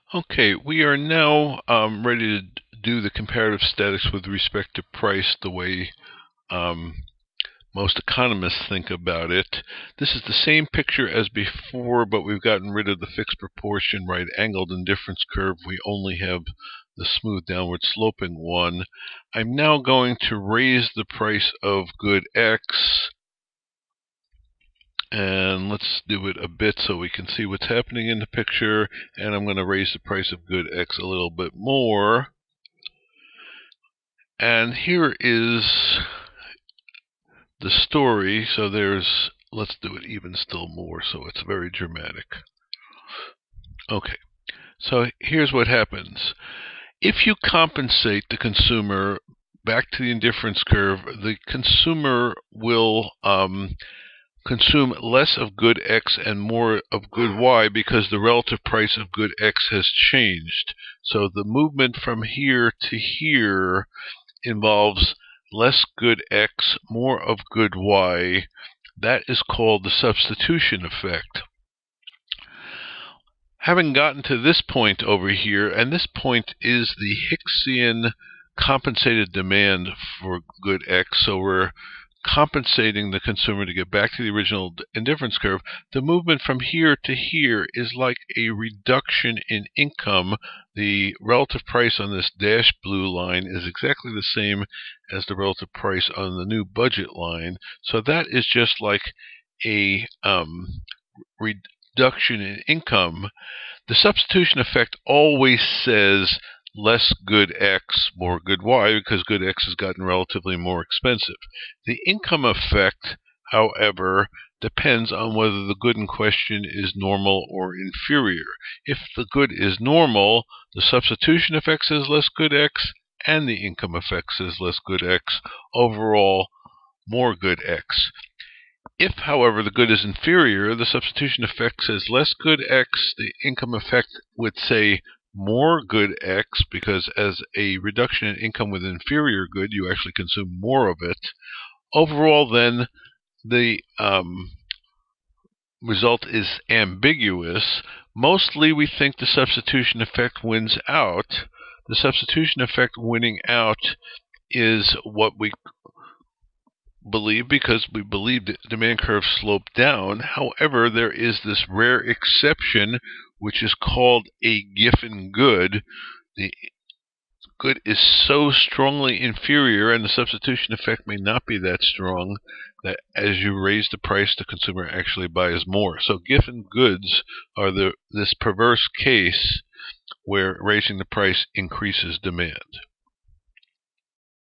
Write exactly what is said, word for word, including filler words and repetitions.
Okay, we are now um, ready to do the comparative statics with respect to price the way um, most economists think about it. This is the same picture as before, but we've gotten rid of the fixed proportion right-angled indifference curve. We only have the smooth downward sloping one. I'm now going to raise the price of good X, and let's do it a bit so we can see what's happening in the picture. And I'm going to raise the price of good X a little bit more. And here is the story. So there's, let's do it even still more so it's very dramatic. Okay, so here's what happens. If you compensate the consumer back to the indifference curve, the consumer will um, consume less of good X and more of good Y because the relative price of good X has changed. So the movement from here to here involves less good X, more of good Y. That is called the substitution effect. Having gotten to this point over here, and this point is the Hicksian compensated demand for good X, so we're compensating the consumer to get back to the original indifference curve. The movement from here to here is like a reduction in income. The relative price on this dashed blue line is exactly the same as the relative price on the new budget line. So that is just like a um, reduction in income. The substitution effect always says less good X, more good Y, because good X has gotten relatively more expensive. The income effect, however, depends on whether the good in question is normal or inferior. If the good is normal, the substitution effect says less good X, and the income effect says less good X. Overall, more good X. If, however, the good is inferior, the substitution effect says less good X. The income effect would say more good X, because as a reduction in income with inferior good, you actually consume more of it. Overall, then, the um, result is ambiguous. Mostly, we think the substitution effect wins out. The substitution effect winning out is what we believe because we believe the demand curve sloped down. However, there is this rare exception which is called a Giffen Good. The good is so strongly inferior, and the substitution effect may not be that strong, that as you raise the price, the consumer actually buys more. So Giffen Goods are the this perverse case where raising the price increases demand.